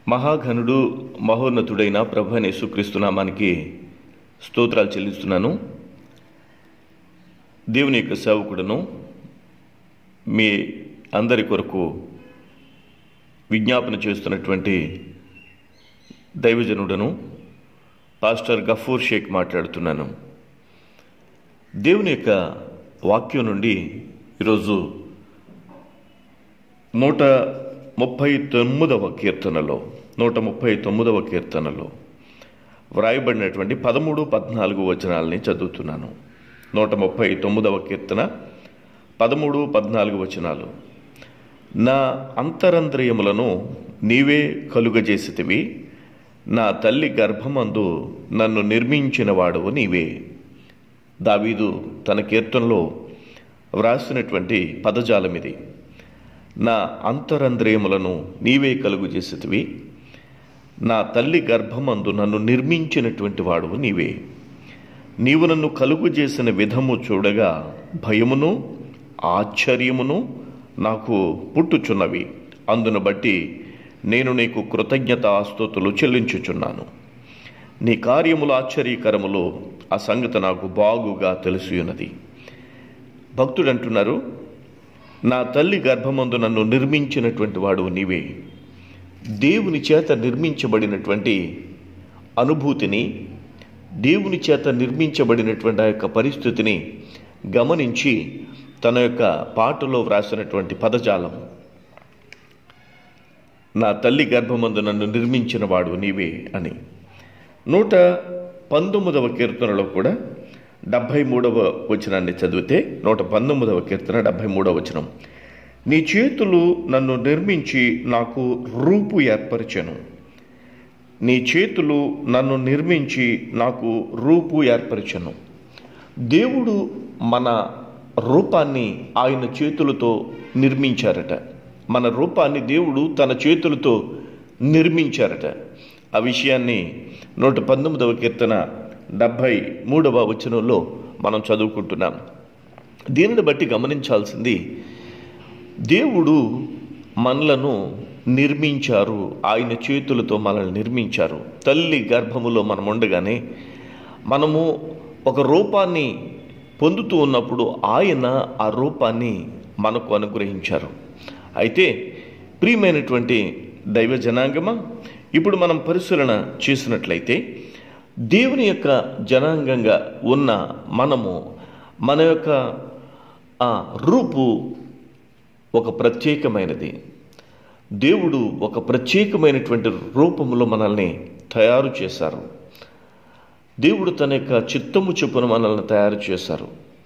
మహాఘనుడు మహోన్నతుడైన ప్రభువైన యేసుక్రీస్తు నామానికి స్తోత్రాలు చెల్లిస్తున్నాను. దేవుని యొక్క సేవకుడును మీ అందరి కొరకు విజ్ఞాపన చేస్తున్నటువంటి దైవజనుడను పాస్టర్ గఫూర్ షేక్ మాట్లాడుతున్నాను. దేవుని యొక్క వాక్యం నుండి ఈరోజు 139వ కీర్తనలో వ్రాయబడినటువంటి 13-14 వచనాలని చదువుతున్నాను. 139వ కీర్తన 13-14 వచనాలు. నా అంతరంద్రియములను నీవే కలుగజేసితివి, నా తల్లి గర్భమందు నన్ను నిర్మించిన వాడవు నీవే. దావీదు తన కీర్తనలో వ్రాసినటువంటి పదజాలం ఇది. నా అంతరంద్రియములను నీవే కలుగు చేసితివి, నా తల్లి గర్భమందు నన్ను నిర్మించినటువంటి వాడువు నీవే. నీవు నన్ను కలుగు చేసిన విధము చూడగా భయమును ఆశ్చర్యమును నాకు పుట్టుచున్నవి. అందును బట్టి నేను నీకు కృతజ్ఞతాస్తుతులు చెల్లించుచున్నాను. నీ కార్యములు ఆశ్చర్యకరములు, ఆ సంగతి నాకు బాగుగా తెలిసియున్నది. భక్తుడు అంటున్నారు, నా తల్లి గర్భమందు నన్ను నిర్మించినటువంటి వాడు నీవే. దేవుని చేత నిర్మించబడినటువంటి అనుభూతిని, దేవుని చేత నిర్మించబడినటువంటి ఆ యొక్క పరిస్థితిని గమనించి తన యొక్క పాటలో వ్రాసినటువంటి పదజాలం, నా తల్లి గర్భమందు నన్ను నిర్మించిన వాడు నీవే అని. 119వ కీర్తనలో కూడా 73వ వచనాన్ని చదివితే, 119వ కీర్తన 73వ వచనం, నీ చేతులు నన్ను నిర్మించి నాకు రూపు ఏర్పరిచెను. నీ చేతులు నన్ను నిర్మించి నాకు రూపు ఏర్పరిచెను. దేవుడు మన రూపాన్ని ఆయన చేతులతో నిర్మించారట. మన రూపాన్ని దేవుడు తన చేతులతో నిర్మించారట. ఆ విషయాన్ని 119వ కీర్తన 73వ వచనంలో మనం చదువుకుంటున్నాం. దీనిని బట్టి గమనించాల్సింది, దేవుడు మనలను నిర్మించారు, ఆయన చేతులతో మనల్ని నిర్మించారు. తల్లి గర్భములో మనం ఉండగానే మనము ఒక రూపాన్ని పొందుతూ ఉన్నప్పుడు ఆయన ఆ రూపాన్ని మనకు అనుగ్రహించారు. అయితే ప్రియమైనటువంటి దైవ జనాంగమా, ఇప్పుడు మనం పరిశీలన చేసినట్లయితే దేవుని యొక్క జనాంగంగా ఉన్న మనము, మన యొక్క ఆ రూపు ఒక ప్రత్యేకమైనది. దేవుడు ఒక ప్రత్యేకమైనటువంటి రూపంలో మనల్ని తయారు చేశారు. దేవుడు తన యొక్క చిత్తము చొప్పున మనల్ని తయారు చేశారు.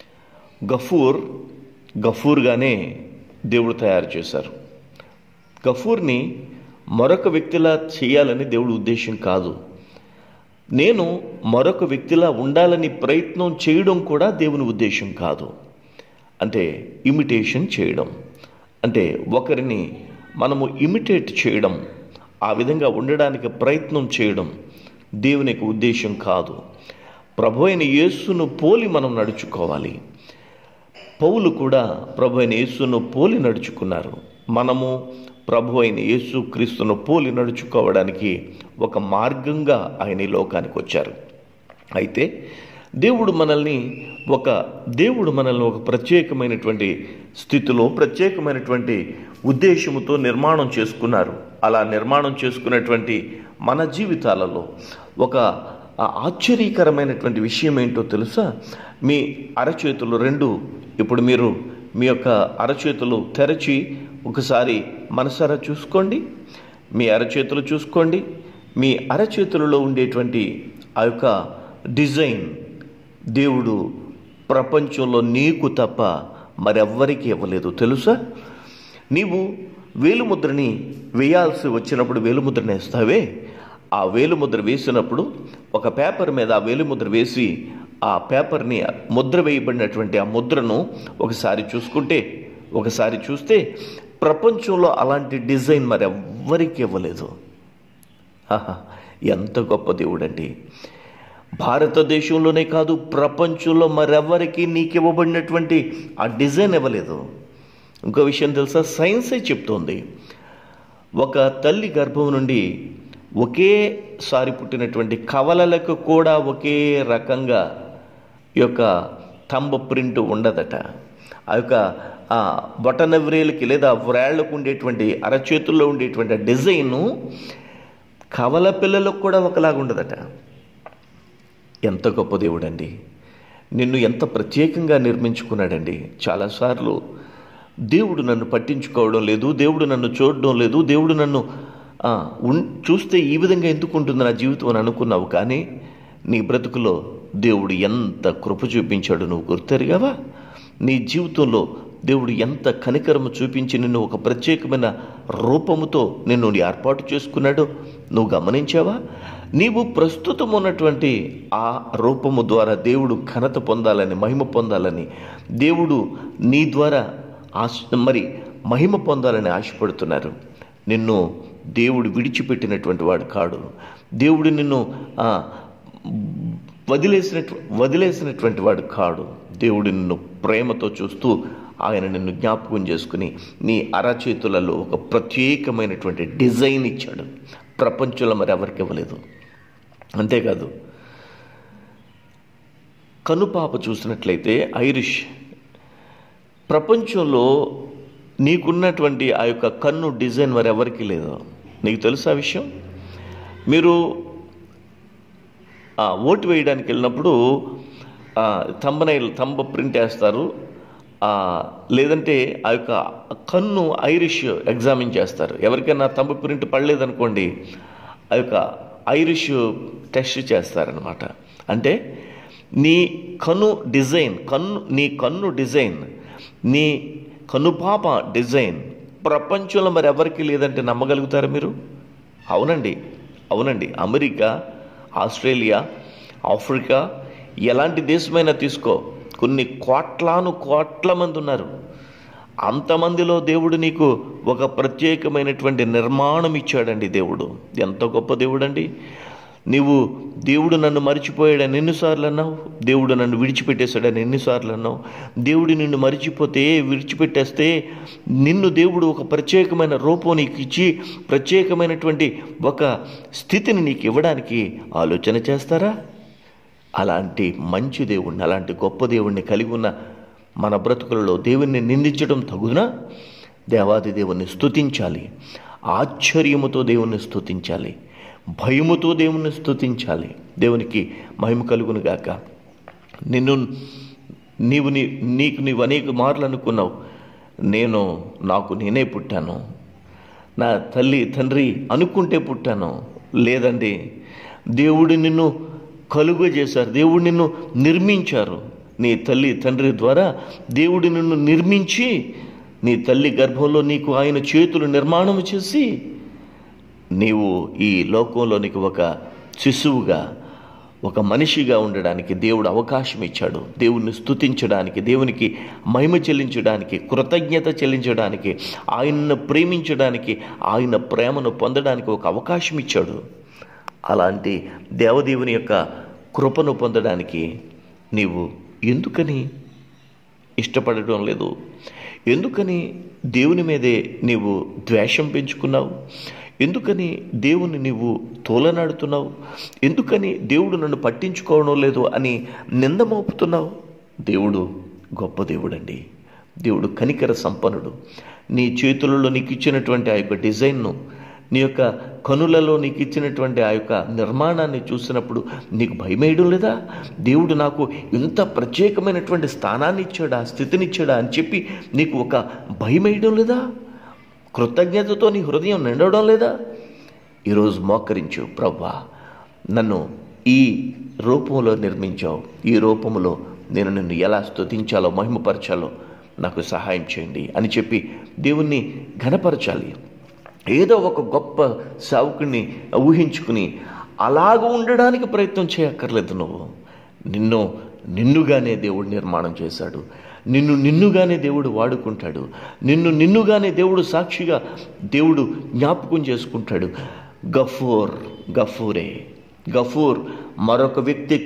గఫూర్గానే దేవుడు తయారు చేశారు. గఫూర్ని మరొక వ్యక్తిలా చేయాలని దేవుడి ఉద్దేశం కాదు. నేను మరొక వ్యక్తిలా ఉండాలని ప్రయత్నం చేయడం కూడా దేవుని ఉద్దేశం కాదు. అంటే ఇమిటేషన్ చేయడం, అంటే ఒకరిని మనము ఇమిటేట్ చేయడం, ఆ విధంగా ఉండడానికి ప్రయత్నం చేయడం దేవుని యొక్క ఉద్దేశం కాదు. ప్రభువైన యేసును పోలి మనం నడుచుకోవాలి. పౌలు కూడా ప్రభువైన యేసును పోలి నడుచుకున్నారు. మనము ప్రభువైన యేసు క్రీస్తును పోలి నడుచుకోవడానికి ఒక మార్గంగా ఆయన ఈ లోకానికి వచ్చారు. అయితే దేవుడు మనల్ని ఒక ప్రత్యేకమైనటువంటి స్థితిలో, ప్రత్యేకమైనటువంటి ఉద్దేశముతో నిర్మాణం చేసుకున్నారు. అలా నిర్మాణం చేసుకున్నటువంటి మన జీవితాలలో ఒక ఆశ్చర్యకరమైనటువంటి విషయం ఏంటో తెలుసా? మీ అరచేతులు రెండు, ఇప్పుడు మీరు మీ యొక్క అరచేతులు తెరచి ఒకసారి మనసారా చూసుకోండి. మీ అరచేతులు చూసుకోండి. మీ అరచేతులలో ఉండేటువంటి ఆ యొక్క డిజైన్ దేవుడు ప్రపంచంలో నీకు తప్ప మరెవ్వరికీ ఇవ్వలేదు. తెలుసా? నీవు వేలుముద్రని వేయాల్సి వచ్చినప్పుడు వేలుముద్రని వేస్తావే, ఆ వేలుముద్ర వేసినప్పుడు ఒక పేపర్ మీద ఆ వేలుముద్ర వేసి ఆ పేపర్ని ముద్ర వేయబడినటువంటి ఆ ముద్రను ఒకసారి చూస్తే ప్రపంచంలో అలాంటి డిజైన్ మరెవ్వరికి ఇవ్వలేదు. ఎంత గొప్ప దేవుడండి! భారతదేశంలోనే కాదు, ప్రపంచంలో మరెవ్వరికి నీకు ఇవ్వబడినటువంటి ఆ డిజైన్ ఇవ్వలేదు. ఇంకో విషయం తెలుసా? సైన్సే చెప్తోంది, ఒక తల్లి గర్భం నుండి ఒకేసారి పుట్టినటువంటి కవలలకు కూడా ఒకే రకంగా ఈ యొక్క థంబ్ ప్రింట్ ఉండదట. ఆ యొక్క బొటనవ్రేలకి లేదా వ్రేళ్లకు ఉండేటువంటి అరచేతుల్లో ఉండేటువంటి డిజైను కవల పిల్లలకు కూడా ఒకలాగా ఉండదట. ఎంత గొప్ప దేవుడండి! నిన్ను ఎంత ప్రత్యేకంగా నిర్మించుకున్నాడండి. చాలాసార్లు దేవుడు నన్ను పట్టించుకోవడం లేదు, దేవుడు నన్ను చూడడం లేదు, దేవుడు నన్ను చూస్తే ఈ విధంగా ఎందుకు ఉంటుంది నా జీవితం అని అనుకున్నావు. కానీ నీ బ్రతుకులో దేవుడు ఎంత కృప చూపించాడు నువ్వు గుర్తెరిగావా? నీ జీవితంలో దేవుడు ఎంత కనికరము చూపించి నిన్ను ఒక ప్రత్యేకమైన రూపముతో నిన్ను ఏర్పాటు చేసుకున్నాడో నువ్వు గమనించావా? నీవు ప్రస్తుతం ఉన్నటువంటి ఆ రూపము ద్వారా దేవుడు ఘనత పొందాలని, మహిమ పొందాలని, దేవుడు నీ ద్వారా మహిమ పొందాలని ఆశపడుతున్నారు. నిన్ను దేవుడు విడిచిపెట్టినటువంటి వాడు కాడు. దేవుడు నిన్ను వదిలేసినటువంటి వాడు కాడు. దేవుడు నిన్ను ప్రేమతో చూస్తూ ఆయన నిన్ను జ్ఞాపకం చేసుకుని నీ అరచేతులలో ఒక ప్రత్యేకమైనటువంటి డిజైన్ ఇచ్చాడు. ప్రపంచంలో మరి ఎవరికి ఇవ్వలేదు. అంతేకాదు, కనుపాప చూసినట్లయితే ఐరిష్, ప్రపంచంలో నీకున్నటువంటి ఆ యొక్క కన్ను డిజైన్ మరి ఎవరికి లేదు. నీకు తెలుసా విషయం? మీరు ఓటు వేయడానికి వెళ్ళినప్పుడు థంబ్ ప్రింట్ వేస్తారు, లేదంటే ఆ యొక్క కన్ను ఐరిష్ ఎగ్జామిన్ చేస్తారు. ఎవరికైనా థంబ్ ప్రింట్ పడలేదనుకోండి, ఆ యొక్క ఐరిష్ టెస్ట్ చేస్తారనమాట. అంటే నీ కన్ను డిజైన్, నీ కనుపాప డిజైన్ ప్రపంచంలో మరి ఎవరికి లేదంటే నమ్మగలుగుతారా మీరు? అవునండి. అమెరికా, ఆస్ట్రేలియా, ఆఫ్రికా, ఎలాంటి దేశమైనా తీసుకో, కొన్ని కోట్ల మంది ఉన్నారు. అంతమందిలో దేవుడు నీకు ఒక ప్రత్యేకమైనటువంటి నిర్మాణం ఇచ్చాడండి. దేవుడు ఎంత గొప్ప దేవుడండి! దేవుడు నన్ను మరిచిపోయాడని ఎన్నిసార్లు అన్నావు? దేవుడు నన్ను విడిచిపెట్టేశాడని ఎన్నిసార్లు అన్నావు? దేవుడు నిన్ను విడిచిపెట్టేస్తే నిన్ను దేవుడు ఒక ప్రత్యేకమైన రూపం నీకు ఇచ్చి ప్రత్యేకమైనటువంటి ఒక స్థితిని నీకు ఇవ్వడానికి ఆలోచన చేస్తారా? అలాంటి మంచి దేవుణ్ణి, అలాంటి గొప్ప దేవుణ్ణి కలిగి ఉన్న మన బ్రతుకులలో దేవుణ్ణి నిందించడం తగునా? దేవాది దేవుణ్ణి స్తుతించాలి, ఆశ్చర్యముతో దేవుణ్ణి స్తుతించాలి, భయముతో దేవుణ్ణి స్తుతించాలి. దేవునికి మహిమ కలుగును గాక. నీవు అనేక మార్లు అనుకున్నావు, నేనే పుట్టాను, నా తల్లి తండ్రి అనుకుంటే పుట్టాను. లేదండి, దేవుడు నిన్ను కలుగజేశారు, దేవుడు నిన్ను నిర్మించారు. నీ తల్లి తండ్రి ద్వారా దేవుడు నిన్ను నిర్మించి నీ తల్లి గర్భంలో నీకు ఆయన చేతులు నిర్మాణం చేసి నీవు ఈ లోకంలో నీకు ఒక శిశువుగా, ఒక మనిషిగా ఉండడానికి దేవుడు అవకాశం ఇచ్చాడు. దేవుణ్ణి స్తుతించడానికి, దేవునికి మహిమ చెల్లించడానికి, కృతజ్ఞత చెల్లించడానికి, ఆయన్ను ప్రేమించడానికి, ఆయన ప్రేమను పొందడానికి ఒక అవకాశం ఇచ్చాడు. అలాంటి దేవదేవుని యొక్క కృపను పొందడానికి నీవు ఎందుకని ఇష్టపడటం లేదు? ఎందుకని దేవుని మీదే నీవు ద్వేషం పెంచుకున్నావు? ఎందుకని దేవుని నీవు తోలనాడుతున్నావు? ఎందుకని దేవుడు నన్ను పట్టించుకోవడం లేదు అని నింద మోపుతున్నావు? దేవుడు గొప్ప దేవుడండి. దేవుడు కనికర సంపన్నుడు. నీ చేతులలో నీకు ఇచ్చినటువంటి ఆ యొక్క డిజైన్ను, నీ యొక్క కనులలో నీకు ఇచ్చినటువంటి ఆ యొక్క నిర్మాణాన్ని చూసినప్పుడు నీకు భయమేయడం లేదా? దేవుడు నాకు ఇంత ప్రత్యేకమైనటువంటి స్థానాన్ని ఇచ్చాడా, స్థితినిచ్చాడా అని చెప్పి నీకు ఒక భయమేయడం లేదా? కృతజ్ఞతతో నీ హృదయం నిండడం లేదా? ఈరోజు మోకరించు, ప్రభువా నన్ను ఈ రూపంలో నిర్మించావు, ఈ రూపంలో నేను నిన్ను ఎలా స్తుతించాలో, మహిమపరచాలో నాకు సహాయం చేయండి అని చెప్పి దేవుణ్ణి ఘనపరచాలి. ఏదో ఒక గొప్ప సేవకుడిని ఊహించుకుని అలాగ ఉండడానికి ప్రయత్నం చేయక్కర్లేదు. నిన్నుగానే దేవుడు నిర్మాణం చేశాడు. నిన్నుగానే దేవుడు వాడుకుంటాడు. నిన్నుగానే దేవుడు సాక్షిగా దేవుడు జ్ఞాపకం చేసుకుంటాడు. గఫూర్ మరొక వ్యక్తి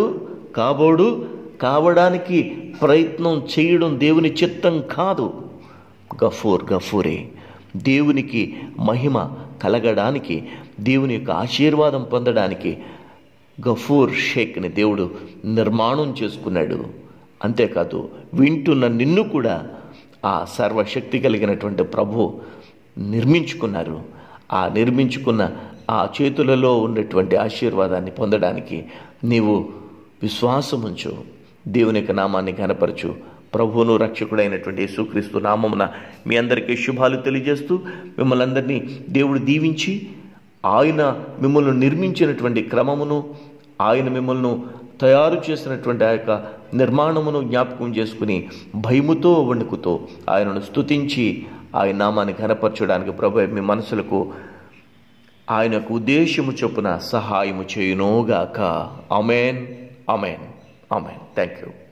కావడానికి ప్రయత్నం చేయడం దేవుని చిత్తం కాదు. గఫూరే దేవునికి మహిమ కలగడానికి, దేవుని యొక్క ఆశీర్వాదం పొందడానికి గఫూర్ షేక్ని దేవుడు నిర్మాణం చేసుకున్నాడు. అంతేకాదు వింటున్న నిన్ను కూడా ఆ సర్వశక్తి కలిగినటువంటి ప్రభు నిర్మించుకున్నారు. ఆ నిర్మించుకున్న ఆ చేతులలో ఉన్నటువంటి ఆశీర్వాదాన్ని పొందడానికి నీవు విశ్వాసముంచు, దేవుని యొక్క నామాన్ని ఘనపరచు. ప్రభువును రక్షకుడైనటువంటి యేసుక్రీస్తు నామమున మీ అందరికీ శుభాలు తెలియజేస్తూ, మిమ్మల్ని అందరినీ దేవుడు దీవించి, ఆయన మిమ్మల్ని నిర్మించినటువంటి క్రమమును, ఆయన మిమ్మల్ని తయారు చేసినటువంటి ఆ యొక్క నిర్మాణమును జ్ఞాపకం చేసుకుని భయముతో వణుకుతో ఆయనను స్తుతించి ఆయన నామాన్ని ఘనపరచడానికి ప్రభు మీ మనసులకు ఆయన యొక్క ఉద్దేశము చొప్పున సహాయము చేయునోగాక. ఆమేన్, ఆమేన్, ఆమేన్. Thank you.